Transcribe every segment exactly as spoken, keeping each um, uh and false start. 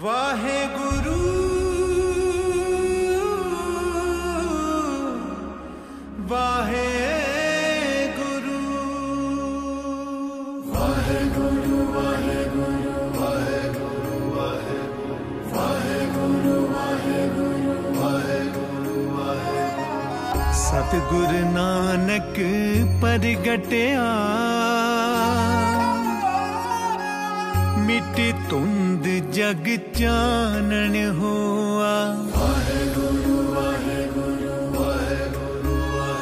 वाहेगुरु वाहेगुरु वाहेगुरु वाहेगुरु वाहेगुरु वाहेगुरु वाहेगुरु वाहेगुरु वाहेगुरु सतगुरु नानक परगटिया मिटी तुंद जग चानन हुआ। वाहेगुरु वाहेगुरु वाहेगुरु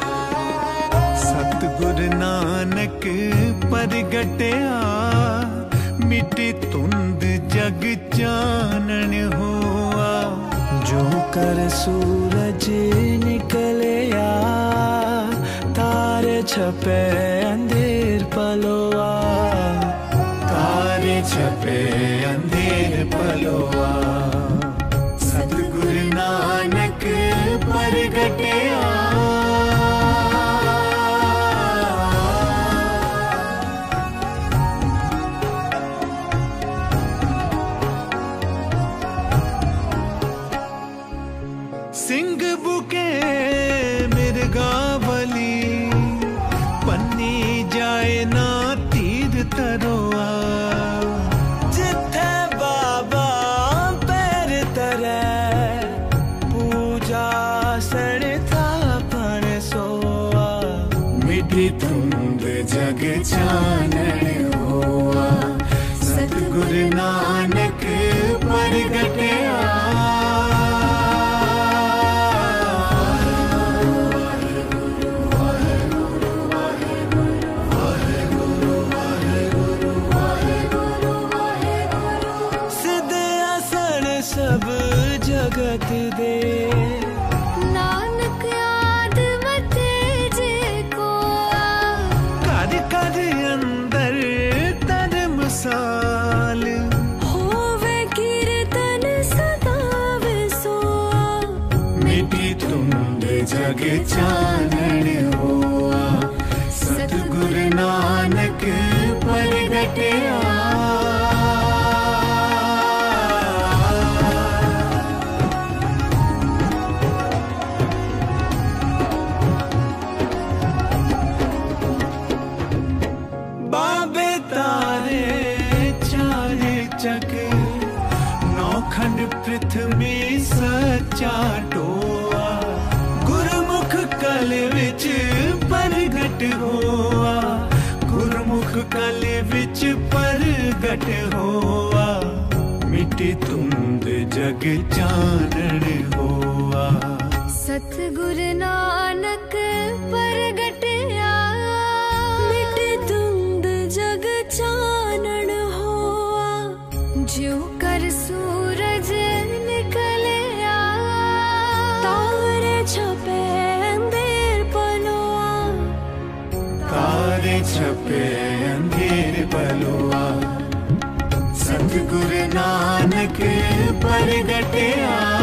सतगुरु नानक परगटिया मिटी तुंद जग चानन हुआ। जो कर सूरज निकलिया तारे छपे अंधेर पलोआ। तारे छपे अंधेर पलोआ सतगुरु नानक परगटिया। सिंह बुके मिर्गावली पन्नी जाए ना तीर तरोआ। जिथे बाबा पैर तरे पूजा सड़ता पण सोआ। मिठी तुंद जग चानन हुआ सतगुरु नानक परगटिया। सब जगत दे नानक याद मते जे को। कर कर अंदर तर मिसाल होवे कीर्तन सदा विसोआ। मिटी तुंद जग चानन हुआ सतगुरु नानक परगटिया। बाबे तारे चारे चक नौखंड पृथ्वी सच्चा टोआ। गुरमुख कल विच परगट होआ। गुरमुख कल विच परगट होआ। मिटी तुंद जग चानन होआ। सतगुरु नानक परगटिया मिटे तुंद जग चानन होआ। ज्यों कर सूरज निकलिया तारे छपे अंधेर पलोआ। तारे छपे अंधेर पलोआ सतगुरु नानक परगटिया।